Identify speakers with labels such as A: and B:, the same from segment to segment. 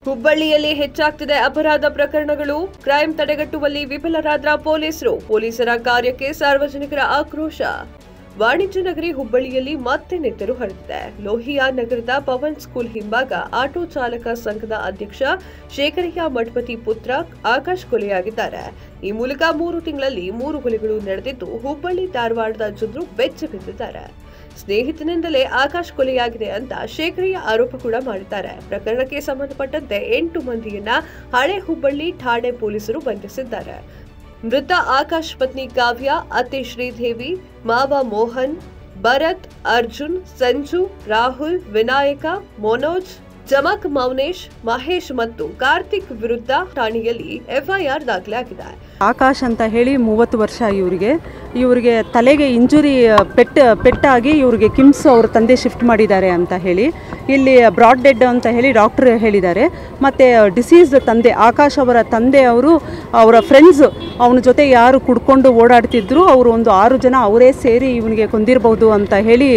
A: ಹುಬ್ಬಳ್ಳಿಯಲ್ಲಿ ಹೆಚ್ಚಾಗ್ತಿದೆ ಅಪರಾಧ ಪ್ರಕರಣಗಳು. ಕ್ರೈಂ ತಡೆಗಟ್ಟುವಲ್ಲಿ ವಿಫಲರಾದ ಪೊಲೀಸರ ಕಾರ್ಯಕ್ಕೆ ಸಾರ್ವಜನಿಕರ ಆಕ್ರೋಶ. ವಾಣಿಜ್ಯ ನಗರಿ ಹುಬ್ಬಳ್ಳಿಯಲ್ಲಿ ಮತ್ತೆ ನೆತ್ತರು ಹರಿದಿದೆ. ಲೋಹಿಯಾ ನಗರದ ಪವನ್ ಸ್ಕೂಲ್ ಹಿಂಭಾಗ ಆಟೋ ಚಾಲಕ ಸಂಘದ ಅಧ್ಯಕ್ಷ ಶೇಖರಯ್ಯ ಮಠಪತಿ ಪುತ್ರ ಆಕಾಶ್ ಕೊಲೆಯಾಗಿದ್ದಾರೆ. ಈ ಮೂಲಕ 3 ತಿಂಗಳಲ್ಲಿ 3 ಕೊಲೆಗಳು ನಡೆದಿದ್ದು ಹುಬ್ಬಳ್ಳಿ ಧಾರವಾಡದ ಜನರು ಬೆಚ್ಚ ಬಿದ್ದಿದ್ದಾರೆ. ಸ್ನೇಹಿತನಿಂದಲೇ ಆಕಾಶ್ ಕೊಲೆಯಾಗಿದೆ ಅಂತ ಶೇಖರಯ್ಯ ಆರೋಪ ಕೂಡ ಮಾಡಿದ್ದಾರೆ. ಪ್ರಕರಣಕ್ಕೆ ಸಂಬಂಧಪಟ್ಟಂತೆ 8 ಮಂದಿಯನ್ನ ಹಳೆ ಹುಬ್ಬಳ್ಳಿ ಠಾಣೆ ಪೊಲೀಸರು ಬಂಧಿಸಿದ್ದಾರೆ. ಮೃತ ಆಕಾಶ್ ಪತ್ನಿ ಕಾವ್ಯ, ಅತ್ತೆ ಶ್ರೀದೇವಿ, ಮಾವ ಮೋಹನ್, ಭರತ್, ಅರ್ಜುನ್, ಸಂಜು, ರಾಹುಲ್, ವಿನಾಯಕ, ಮನೋಜ್, ಜಮಕ್, ಮೌನೇಶ್, ಮಹೇಶ್ ಮತ್ತು ಕಾರ್ತಿಕ್ ವಿರುದ್ಧ ಠಾಣೆಯಲ್ಲಿ ಎಫ್ಐಆರ್ ದಾಖಲಾಗಿದೆ.
B: ಆಕಾಶ್ ಅಂತ ಹೇಳಿ 30 ವರ್ಷ. ಇವರಿಗೆ ತಲೆಗೆ ಇಂಜುರಿ ಪೆಟ್ಟಾಗಿ ಇವರಿಗೆ ಕಿಮ್ಸ್ ಅವ್ರ ತಂದೆ ಶಿಫ್ಟ್ ಮಾಡಿದ್ದಾರೆ ಅಂತ ಹೇಳಿ ಇಲ್ಲಿ ಬ್ರಾಡ್ ಡೆಡ್ ಅಂತ ಹೇಳಿ ಡಾಕ್ಟರ್ ಹೇಳಿದ್ದಾರೆ. ಮತ್ತು ಡಿಸೀಸ್ ತಂದೆ ಆಕಾಶ್ ಅವರ ತಂದೆ ಅವರ ಫ್ರೆಂಡ್ಸ್ ಅವನ ಜೊತೆ ಯಾರು ಕುಡ್ಕೊಂಡು ಓಡಾಡ್ತಿದ್ರು ಅವರು ಒಂದು 6 ಜನ ಅವರೇ ಸೇರಿ ಇವನಿಗೆ ಕೊಂದಿರಬಹುದು ಅಂತ ಹೇಳಿ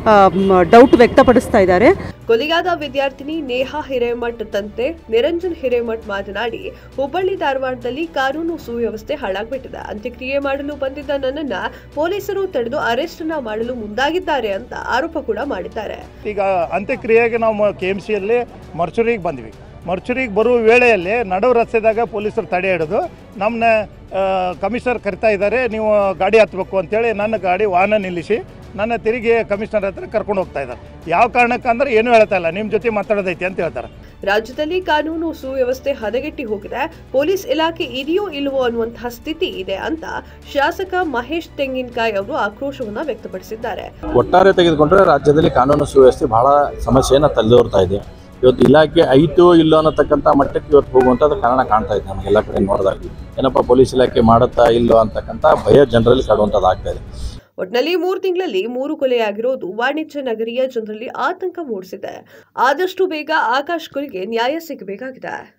B: ಡೌಟ್ ವ್ಯಕ್ತಪಡಿಸ್ತಾ ಇದ್ದಾರೆ.
A: ಕೊಲೆಯಾದ ವಿದ್ಯಾರ್ಥಿನಿ ನೇಹಾ ಹಿರೇಮಠ್ ತಂದೆ ನಿರಂಜನ್ ಹಿರೇಮಠ್ ಮಾತನಾಡಿ, ಹುಬ್ಬಳ್ಳಿ ಧಾರವಾಡದಲ್ಲಿ ಕಾನೂನು ಸುವ್ಯವಸ್ಥೆ ಹಾಳಾಗ್ಬಿಟ್ಟಿದೆ. ಅಂತ್ಯಕ್ರಿಯೆ ಮಾಡಲು ಬಂದಿದ್ದ ನನ್ನನ್ನ ಪೊಲೀಸರು ತಡೆದು ಅರೆಸ್ಟ್ ಮಾಡಲು ಮುಂದಾಗಿದ್ದಾರೆ ಅಂತ ಆರೋಪ ಕೂಡ ಮಾಡಿದ್ದಾರೆ.
C: ಈಗ ಅಂತ್ಯಕ್ರಿಯೆಗೆ ನಾವು ಕೆಎಂಸಿಯಲ್ಲಿ ಮರ್ಚುರಿಗೆ ಬಂದ್ವಿ. ಮರ್ಚುರಿಗೆ ಬರುವ ವೇಳೆಯಲ್ಲಿ ನಡು ರಸ್ತೆದಾಗ ಪೊಲೀಸರು ತಡೆ ಹಿಡಿದು ನಮ್ಮನ್ನ ಕಮಿಷನರ್ ಕರಿತಾ ಇದ್ದಾರೆ, ನೀವು ಗಾಡಿ ಹತ್ತಬೇಕು ಅಂತೇಳಿ ನನ್ನ ವಾಹನ ನಿಲ್ಲಿಸಿ ನನ್ನ ತಿರುಗಿ ಕಮಿಷನರ್ ಹತ್ರ ಕರ್ಕೊಂಡು ಹೋಗ್ತಾ ಇದ್ದಾರೆ. ಯಾವ ಕಾರಣಕ್ಕಂದ್ರೆ ಏನು ಹೇಳ್ತಾ ಇಲ್ಲ, ನಿಮ್ಮ ಜೊತೆ ಮಾತಾಡೋದೈತಿ ಅಂತ ಹೇಳ್ತಾರೆ.
A: ರಾಜ್ಯದಲ್ಲಿ ಕಾನೂನು ಸುವ್ಯವಸ್ಥೆ ಹದಗೆಟ್ಟಿ ಹೋಗಿದೆ, ಪೊಲೀಸ್ ಇಲಾಖೆ ಇದೆಯೋ ಇಲ್ವೋ ಅನ್ನುವಂತಹ ಸ್ಥಿತಿ ಇದೆ ಅಂತ ಶಾಸಕ ಮಹೇಶ್ ತೆಂಗಿನಕಾಯಿ ಅವರು ಆಕ್ರೋಶವನ್ನ ವ್ಯಕ್ತಪಡಿಸಿದ್ದಾರೆ.
D: ಒಟ್ಟಾರೆ ತೆಗೆದುಕೊಂಡ್ರೆ ರಾಜ್ಯದಲ್ಲಿ ಕಾನೂನು ಸುವ್ಯವಸ್ಥೆ ಬಹಳ ಸಮಸ್ಯೆಯನ್ನು ತಲೆದೋರ್ತಾ ಇದೆ. ಇವತ್ತು ಇಲಾಖೆ ಐತೋ ಇಲ್ಲೋ ಅನ್ನತಕ್ಕಂಥ ಮಟ್ಟಕ್ಕೆ ಇವತ್ತು ಹೋಗುವಂಥದ್ದು ಕಾರಣ ಕಾಣ್ತಾ ಇದೆ. ನಮಗೆಲ್ಲ ಕಡೆ ನೋಡಿದಾಗ ಏನಪ್ಪ ಪೊಲೀಸ್ ಇಲಾಖೆ ಮಾಡುತ್ತಾ ಇಲ್ಲೋ ಅಂತಕ್ಕಂಥ ಭಯ ಜನರಲ್ಲಿ ಕಾಡುವಂಥದ್ದು ಆಗ್ತಾ ಇದೆ.
A: ಒಟ್ನಲ್ಲಿ 3 ತಿಂಗಳಲ್ಲಿ 3 ಕೊಲೆಯಾಗಿರೋದು ವಾಣಿಜ್ಯ ನಗರಿಯ ಜನರಲ್ಲಿ ಆತಂಕ ಮೂಡಿಸಿದೆ. ಆದಷ್ಟು ಬೇಗ ಆಕಾಶ್ ಕೊಲೆಗೆ ನ್ಯಾಯ ಸಿಗಬೇಕಾಗಿದೆ.